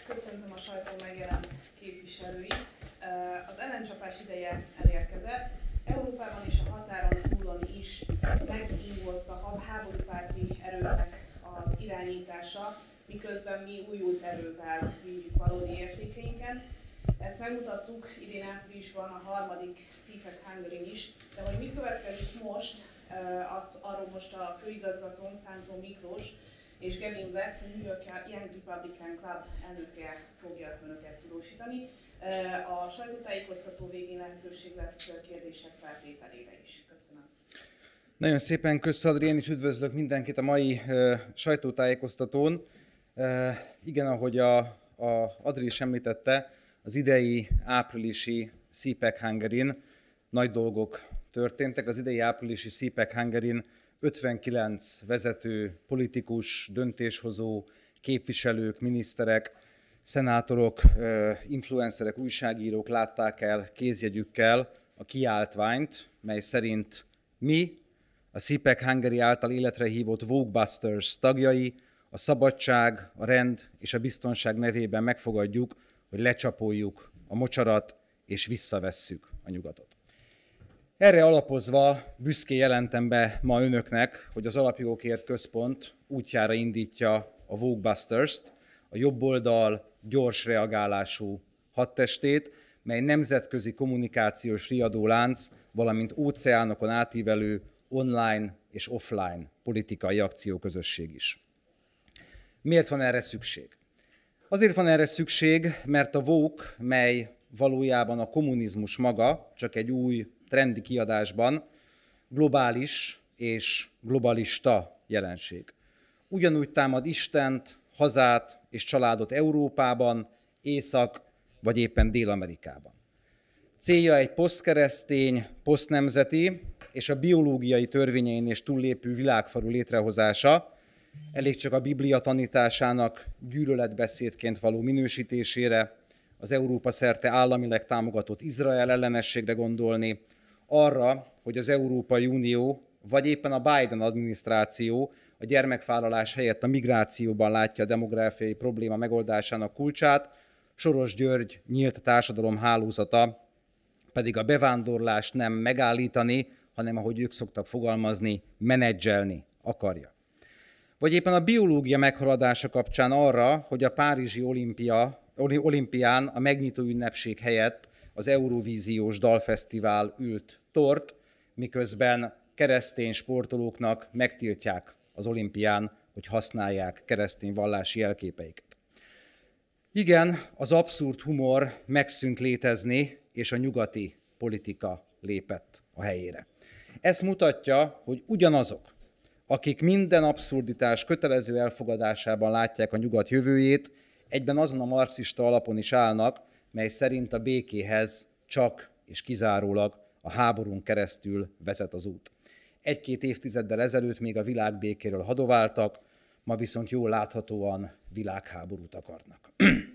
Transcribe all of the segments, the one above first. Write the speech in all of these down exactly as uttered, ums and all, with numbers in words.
Köszöntöm a sajtó megjelent képviselőit. Az ellencsapás ideje elérkezett. Európában és a határon túlon is megindult a háborúpárti erőknek az irányítása, miközben mi újult erővel vívjuk valódi értékeinken. Ezt megmutattuk idén áprilisban a harmadik cé pé e cé Hungary is, de hogy mi következik most, az, arról most a főigazgatónk, Szántó Miklós és Gavin Wex, a New York Young Republican Club elnöke fogja önöket tudósítani. A sajtótájékoztató végén lehetőség lesz kérdések feltételére is. Köszönöm. Nagyon szépen köszönöm, Adri, én is üdvözlök mindenkit a mai uh, sajtótájékoztatón. Uh, igen, ahogy a, a Adri is említette, az idei áprilisi cé pé e cé Hungaryn nagy dolgok történtek. Az idei áprilisi cé pé e cé Hungaryn ötvenkilenc vezető, politikus, döntéshozó, képviselők, miniszterek, szenátorok, influencerek, újságírók látták el kézjegyükkel a kiáltványt, mely szerint mi, a cé pé e cé Hungary által életre hívott Vógbusters tagjai, a szabadság, a rend és a biztonság nevében megfogadjuk, hogy lecsapoljuk a mocsarat és visszavesszük a nyugatot. Erre alapozva büszkén jelentem be ma önöknek, hogy az Alapjogokért Központ útjára indítja a Vógbusters-t, a jobboldal gyors reagálású hadtestét, mely nemzetközi kommunikációs riadólánc, valamint óceánokon átívelő online és offline politikai akcióközösség is. Miért van erre szükség? Azért van erre szükség, mert a Vogue, mely valójában a kommunizmus maga, csak egy új trendi kiadásban, globális és globalista jelenség. Ugyanúgy támad Istent, hazát és családot Európában, Észak- vagy éppen Dél-Amerikában. Célja egy posztkeresztény, posztnemzeti és a biológiai törvényein és túllépő világfalu létrehozása, elég csak a Biblia tanításának gyűlöletbeszédként való minősítésére, az Európa szerte államileg támogatott Izrael ellenességre gondolni, arra, hogy az Európai Unió, vagy éppen a Biden adminisztráció a gyermekvállalás helyett a migrációban látja a demográfiai probléma megoldásának kulcsát, Soros György nyílt társadalom hálózata pedig a bevándorlást nem megállítani, hanem ahogy ők szoktak fogalmazni, menedzselni akarja. Vagy éppen a biológia meghaladása kapcsán arra, hogy a Párizsi olimpia, olimpián a megnyitó ünnepség helyett az Eurovíziós Dalfesztivál ült tort, miközben keresztény sportolóknak megtiltják az olimpián, hogy használják keresztény vallási jelképeiket. Igen, az abszurd humor megszűnt létezni, és a nyugati politika lépett a helyére. Ez mutatja, hogy ugyanazok, akik minden abszurditás kötelező elfogadásában látják a nyugat jövőjét, egyben azon a marxista alapon is állnak, mely szerint a békéhez csak és kizárólag a háborún keresztül vezet az út. Egy-két évtizeddel ezelőtt még a világbékéről hadováltak, ma viszont jól láthatóan világháborút akarnak.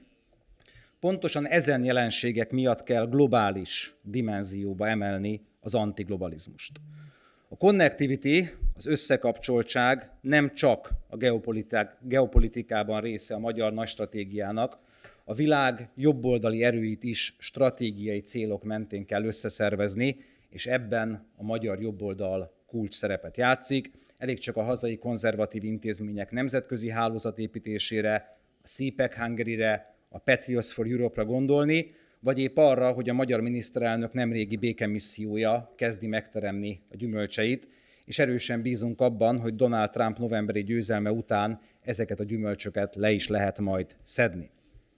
Pontosan ezen jelenségek miatt kell globális dimenzióba emelni az antiglobalizmust. A connectivity, az összekapcsoltság nem csak a geopolitikában része a magyar nagy stratégiának, a világ jobboldali erőit is stratégiai célok mentén kell összeszervezni, és ebben a magyar jobboldal kulcs szerepet játszik. Elég csak a hazai konzervatív intézmények nemzetközi hálózatépítésére, a cé pé e cé Hungaryre, a Patriots for Europe-ra gondolni, vagy épp arra, hogy a magyar miniszterelnök nemrégi békemissziója kezdi megteremni a gyümölcseit, és erősen bízunk abban, hogy Donald Trump novemberi győzelme után ezeket a gyümölcsöket le is lehet majd szedni.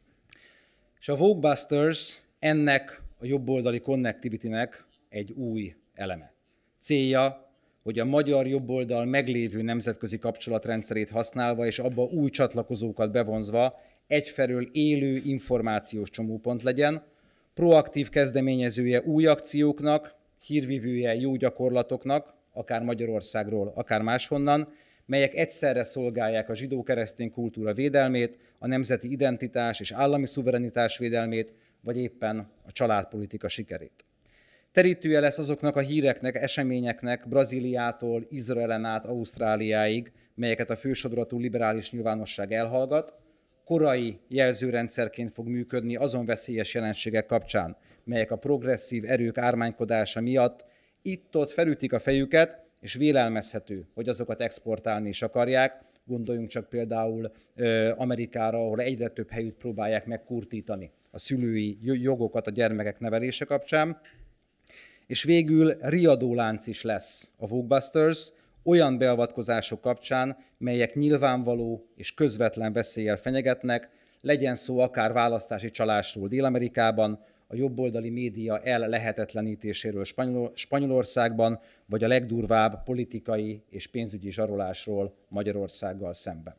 És a Vógbusters ennek a jobboldali connectivity-nek egy új eleme. Célja, hogy a magyar jobboldal meglévő nemzetközi kapcsolatrendszerét használva és abba új csatlakozókat bevonzva egyfelől élő információs csomópont legyen, proaktív kezdeményezője új akcióknak, hírvivője jó gyakorlatoknak, akár Magyarországról, akár máshonnan, melyek egyszerre szolgálják a zsidó-keresztény kultúra védelmét, a nemzeti identitás és állami szuverenitás védelmét, vagy éppen a családpolitika sikerét. Terítője lesz azoknak a híreknek, eseményeknek Brazíliától, Izraelen át Ausztráliáig, melyeket a fősodratú liberális nyilvánosság elhallgat, korai jelzőrendszerként fog működni azon veszélyes jelenségek kapcsán, melyek a progresszív erők ármánykodása miatt itt-ott felütik a fejüket, és vélelmezhető, hogy azokat exportálni is akarják. Gondoljunk csak például Amerikára, ahol egyre több helyütt próbálják megkurtítani a szülői jogokat a gyermekek nevelése kapcsán. És végül riadólánc is lesz a Vógbusters olyan beavatkozások kapcsán, melyek nyilvánvaló és közvetlen veszéllyel fenyegetnek, legyen szó akár választási csalásról Dél-Amerikában, a jobboldali média ellehetetlenítéséről Spanyol- Spanyolországban, vagy a legdurvább politikai és pénzügyi zsarolásról Magyarországgal szemben.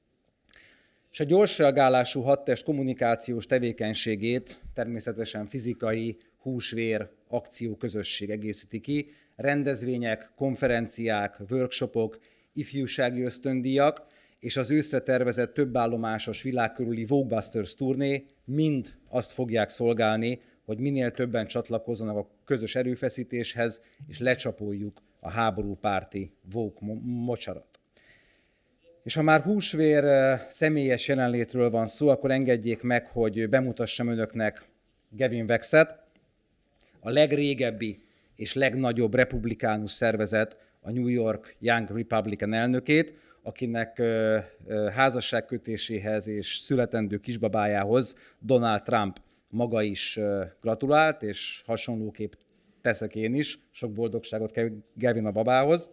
És a gyorsreagálású hadtest kommunikációs tevékenységét természetesen fizikai, húsvér, akció közösség egészíti ki, rendezvények, konferenciák, workshopok, ifjúsági ösztöndíjak és az őszre tervezett többállomásos világkörüli Vógbusters turné mind azt fogják szolgálni, hogy minél többen csatlakozzanak a közös erőfeszítéshez, és lecsapoljuk a háborúpárti Vogue mocsarat. És ha már húsvér személyes jelenlétről van szó, akkor engedjék meg, hogy bemutassam önöknek Gavin Wexet, a legrégebbi és legnagyobb republikánus szervezet, a New York Young Republican elnökét, akinek házasságkötéséhez és születendő kisbabájához Donald Trump maga is gratulált, és hasonlóképp teszek én is. Sok boldogságot Gavin a babához.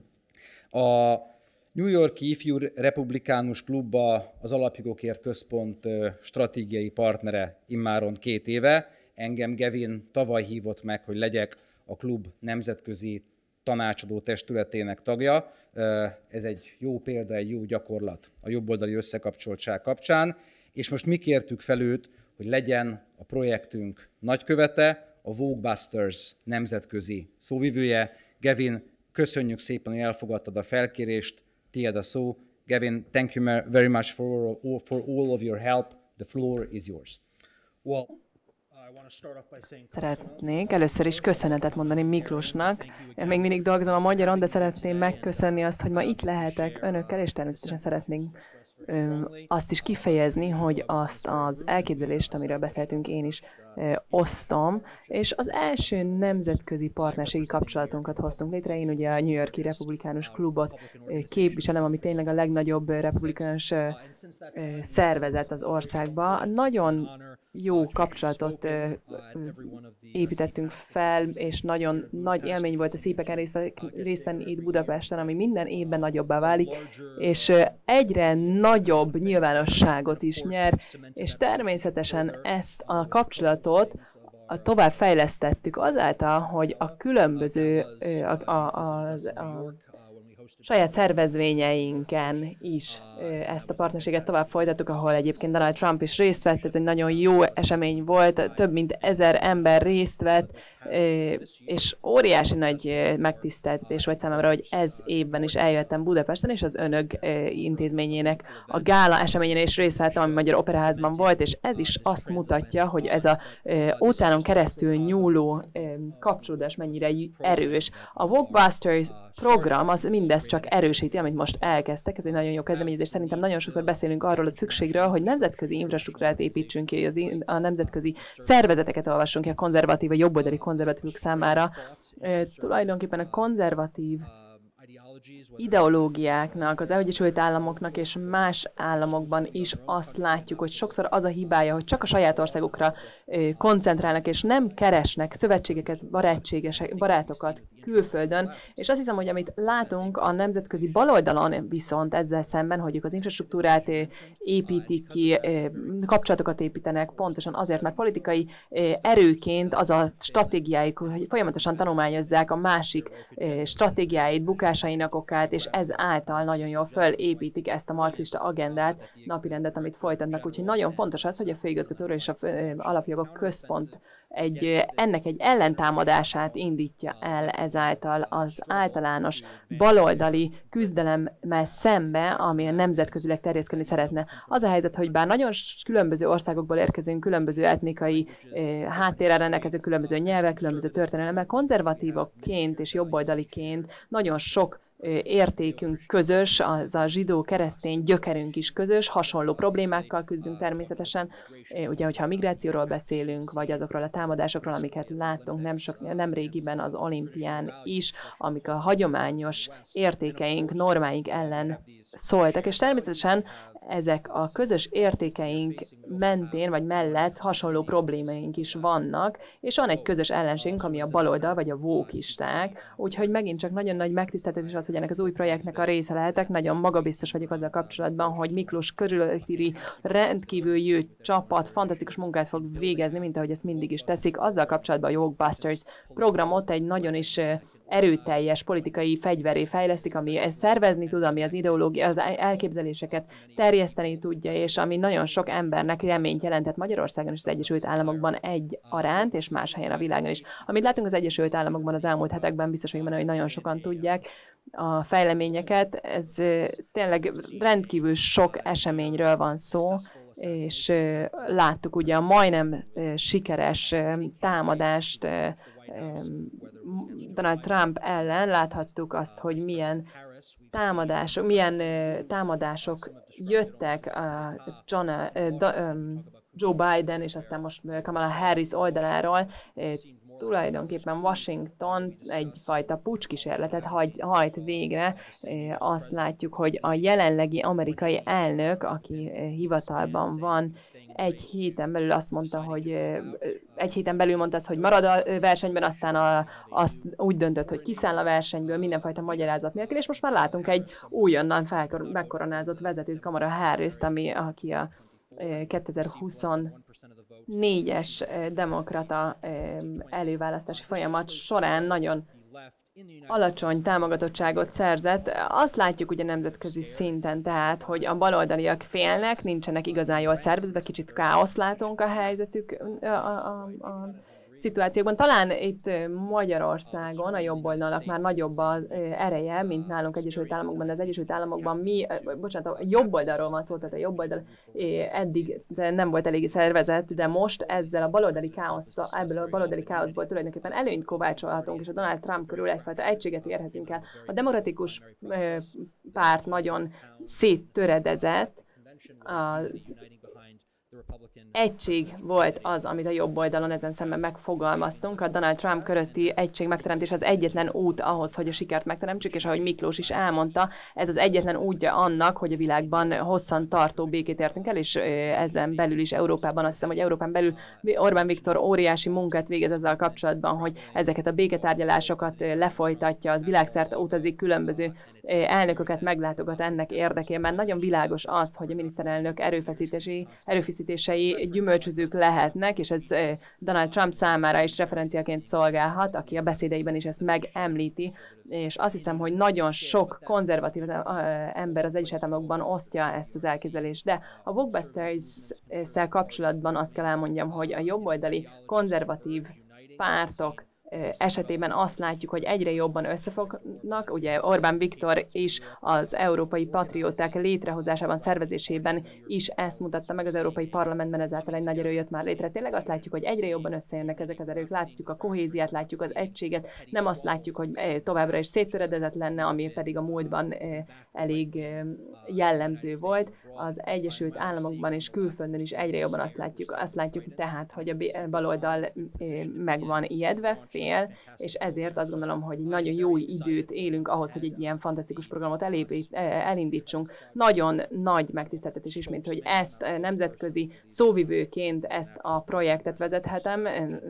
A New York-i Ifjú Republikánus Klubba az Alapjogokért Központ stratégiai partnere immáron két éve. Engem Gavin tavaly hívott meg, hogy legyek a klub nemzetközi tanácsadó testületének tagja. Ez egy jó példa, egy jó gyakorlat a jobboldali összekapcsoltság kapcsán, és most mi kértük fel őt, hogy legyen a projektünk nagykövete, a Vógbusters nemzetközi szóvivője. Gavin, köszönjük szépen, hogy elfogadtad a felkérést, tiéd a szó. Gavin, thank you very much for all, for all of your help. The floor is yours. Well, Szeretnék először is köszönetet mondani Miklósnak. Én még mindig dolgozom a magyaron, de szeretném megköszönni azt, hogy ma itt lehetek önökkel, és természetesen szeretnénk ö, azt is kifejezni, hogy azt az elképzelést, amiről beszéltünk, én is ö, osztom, és az első nemzetközi partnerségi kapcsolatunkat hoztunk létre. Én ugye a New York-i Republikánus Klubot ö, képviselem, ami tényleg a legnagyobb republikánus ö, ö, szervezet az országban. Nagyon jó kapcsolatot ö, ö, építettünk fel, és nagyon nagy élmény volt a szépeken részt venni itt Budapesten, ami minden évben nagyobbá válik, és ö, egyre nagyobb nyilvánosságot is nyer, és természetesen ezt a kapcsolatot a tovább fejlesztettük azáltal, hogy a különböző ö, a, a, a, a saját szervezvényeinken is ezt a partnerséget tovább folytattuk, ahol egyébként Donald Trump is részt vett, ez egy nagyon jó esemény volt, több mint ezer ember részt vett, és óriási nagy megtiszteltetés volt számomra, hogy ez évben is eljöttem Budapesten, és az önök intézményének a gála eseményén is részt vettem, ami Magyar Operaházban volt, és ez is azt mutatja, hogy ez az óceánon keresztül nyúló kapcsolódás mennyire erős. A Vógbusters program az mindezt csak erősíti, amit most elkezdtek, ez egy nagyon jó kezdeményezés. Szerintem nagyon sokszor beszélünk arról a szükségről, hogy nemzetközi infrastruktúrát építsünk ki, az a nemzetközi szervezeteket olvassunk ki a konzervatív, a jobboldali konzervatívok számára. E, tulajdonképpen a konzervatív ideológiáknak, az Egyesült Államoknak és más államokban is azt látjuk, hogy sokszor az a hibája, hogy csak a saját országukra koncentrálnak, és nem keresnek szövetségeket, barátokat külföldön, és azt hiszem, hogy amit látunk a nemzetközi baloldalon viszont ezzel szemben, hogy ők az infrastruktúrát építik ki, kapcsolatokat építenek, pontosan azért, mert politikai erőként az a stratégiájuk, hogy folyamatosan tanulmányozzák a másik stratégiáit, bukásainak okát, és ez által nagyon jól fölépítik ezt a marxista agendát, napirendet, amit folytatnak. Úgyhogy nagyon fontos az, hogy a főigazgatóra és a Alapjogok Központ egy, ennek egy ellentámadását indítja el ezáltal az általános baloldali küzdelemmel szembe, ami a nemzetközileg terjeszkedni szeretne. Az a helyzet, hogy bár nagyon különböző országokból érkezünk, különböző etnikai eh, háttérrel rendelkező, különböző nyelvek, különböző történelemmel, konzervatívokként és jobboldaliként nagyon sok értékünk közös, az a zsidó-keresztény gyökerünk is közös, hasonló problémákkal küzdünk természetesen. Ugye, hogyha a migrációról beszélünk, vagy azokról a támadásokról, amiket láttunk nem, sok, nem régiben az olimpián is, amik a hagyományos értékeink, normáink ellen szóltak, és természetesen ezek a közös értékeink mentén vagy mellett hasonló problémáink is vannak, és van egy közös ellenségünk, ami a baloldal vagy a vókisták, úgyhogy megint csak nagyon nagy megtiszteltetés az, hogy ennek az új projektnek a része lehetek. Nagyon magabiztos vagyok azzal kapcsolatban, hogy Miklós körülötti rendkívül jó csapat fantasztikus munkát fog végezni, mint ahogy ezt mindig is teszik. Azzal kapcsolatban a Woke-Busters programot egy nagyon is erőteljes politikai fegyveré fejlesztik, ami ezt szervezni tud, ami az ideológia, az elképzeléseket terjeszteni tudja, és ami nagyon sok embernek reményt jelentett Magyarországon és az Egyesült Államokban egy aránt, és más helyen a világon is. Amit látunk az Egyesült Államokban az elmúlt hetekben, biztos vagyok benne, hogy nagyon sokan tudják a fejleményeket. Ez tényleg rendkívül sok eseményről van szó, és láttuk ugye a majdnem sikeres támadást Donald Trump ellen, láthattuk azt, hogy milyen támadások, milyen támadások jöttek a John, Joe Biden és aztán most Kamala Harris oldaláról. Tulajdonképpen Washington egyfajta pucskísérletet hajt végre. Azt látjuk, hogy a jelenlegi amerikai elnök, aki hivatalban van, egy héten belül azt mondta, hogy egy héten belül mondta azt, hogy marad a versenyben, aztán a, azt úgy döntött, hogy kiszáll a versenyből mindenfajta magyarázat nélkül, és most már látunk egy újonnan felkor, megkoronázott vezetőt, Kamala Harris-t, ami, aki a kétezer-huszonnégyes demokrata előválasztási folyamat során nagyon alacsony támogatottságot szerzett. Azt látjuk ugye nemzetközi szinten, tehát, hogy a baloldaliak félnek, nincsenek igazán jól szervezve, kicsit káosz látunk a helyzetük a, a, a szituációkban. Talán itt Magyarországon a jobb oldalnak már nagyobb az ereje, mint nálunk Egyesült Államokban, de az Egyesült Államokban mi, bocsánat, a jobb oldalról van szó, tehát a jobb oldal eddig nem volt eléggé szervezett, de most ezzel a baloldali káosszal, ebből a baloldali káoszból tulajdonképpen előnyt kovácsolhatunk, és a Donald Trump körül egyfajta egységet érhetünk el. A demokratikus párt nagyon széttöredezett, az egység volt az, amit a jobb oldalon ezen szemben megfogalmaztunk. A Donald Trump körötti egység megteremtés az egyetlen út ahhoz, hogy a sikert megteremtsük, és ahogy Miklós is elmondta, ez az egyetlen útja annak, hogy a világban hosszan tartó békét értünk el, és ezen belül is Európában, azt hiszem, hogy Európán belül Orbán Viktor óriási munkát végez ezzel kapcsolatban, hogy ezeket a béketárgyalásokat lefolytatja, az világszerte utazik, különböző elnököket meglátogat ennek érdekében. Nagyon világos az, hogy a miniszterelnök erőfeszítései, erőfeszítései gyümölcsözők lehetnek, és ez Donald Trump számára is referenciaként szolgálhat, aki a beszédeiben is ezt megemlíti, és azt hiszem, hogy nagyon sok konzervatív ember az Egyesült Államokban osztja ezt az elképzelést, de a Woke-Busters-szel kapcsolatban azt kell elmondjam, hogy a jobboldali konzervatív pártok esetében azt látjuk, hogy egyre jobban összefognak. Ugye Orbán Viktor is az európai patrióták létrehozásában, szervezésében is ezt mutatta meg az Európai Parlamentben, ezáltal egy nagy erő jött már létre. Tényleg azt látjuk, hogy egyre jobban összejönnek ezek az erők, látjuk a kohéziát, látjuk az egységet, nem azt látjuk, hogy továbbra is széttöredezett lenne, ami pedig a múltban elég jellemző volt. Az Egyesült Államokban és külföldön is egyre jobban azt látjuk, azt látjuk tehát, hogy a baloldal meg van ijedve, fél, és ezért azt gondolom, hogy nagyon jó időt élünk ahhoz, hogy egy ilyen fantasztikus programot elépít, elindítsunk. Nagyon nagy megtiszteltetés ismét, hogy ezt nemzetközi szóvivőként ezt a projektet vezethetem.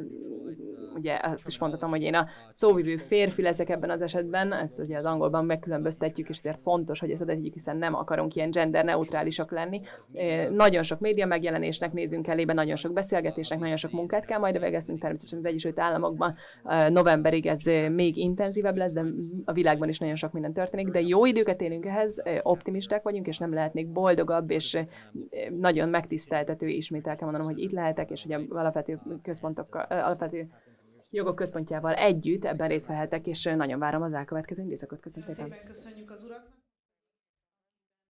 Ugye azt is mondhatom, hogy én a szóvivő férfi leszek ebben az esetben, ezt ugye az angolban megkülönböztetjük, és ezért fontos, hogy ezt adjuk, hiszen nem akarunk ilyen genderneutrálisak lenni. Nagyon sok média megjelenésnek nézünk elébe, nagyon sok beszélgetésnek, nagyon sok munkát kell majd végeznünk, természetesen az Egyesült Államokban novemberig ez még intenzívebb lesz, de a világban is nagyon sok minden történik, de jó időket élünk ehhez, optimisták vagyunk, és nem lehetnék boldogabb, és nagyon megtiszteltető, ismét el kell mondanom, hogy itt lehetek, és hogy a alapvető központokkal, alapvető jogok központjával együtt ebben részt vehetek, és nagyon várom az elkövetkező időszakot. Köszönöm szépen. Szépen köszönjük az uraknak.